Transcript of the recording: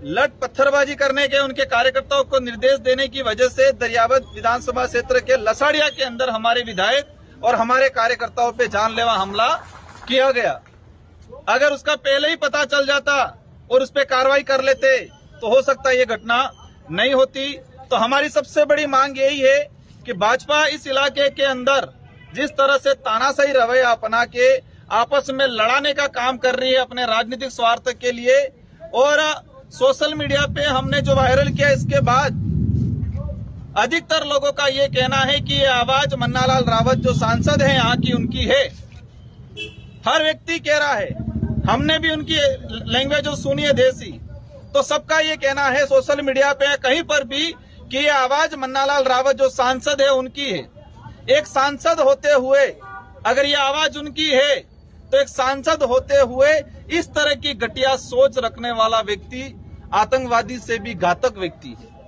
लट पत्थरबाजी करने के उनके कार्यकर्ताओं को निर्देश देने की वजह से दरियावद विधानसभा क्षेत्र के लसाड़िया के अंदर हमारे विधायक और हमारे कार्यकर्ताओं पे जानलेवा हमला किया गया। अगर उसका पहले ही पता चल जाता और उस पर कार्रवाई कर लेते तो हो सकता ये घटना नहीं होती। तो हमारी सबसे बड़ी मांग यही है कि भाजपा इस इलाके के अंदर जिस तरह से तानाशाही रवैया अपना के आपस में लड़ाने का काम कर रही है अपने राजनीतिक स्वार्थ के लिए, और सोशल मीडिया पे हमने जो वायरल किया इसके बाद अधिकतर लोगों का ये कहना है कि ये आवाज मन्नालाल रावत जो सांसद है यहाँ की उनकी है। हर व्यक्ति कह रहा है, हमने भी उनकी लैंग्वेज जो सुनी है देसी, तो सबका ये कहना है सोशल मीडिया पे कहीं पर भी कि ये आवाज मन्नालाल रावत जो सांसद है उनकी है। एक सांसद होते हुए अगर ये आवाज उनकी है तो एक सांसद होते हुए इस तरह की घटिया सोच रखने वाला व्यक्ति आतंकवादी से भी घातक व्यक्ति है।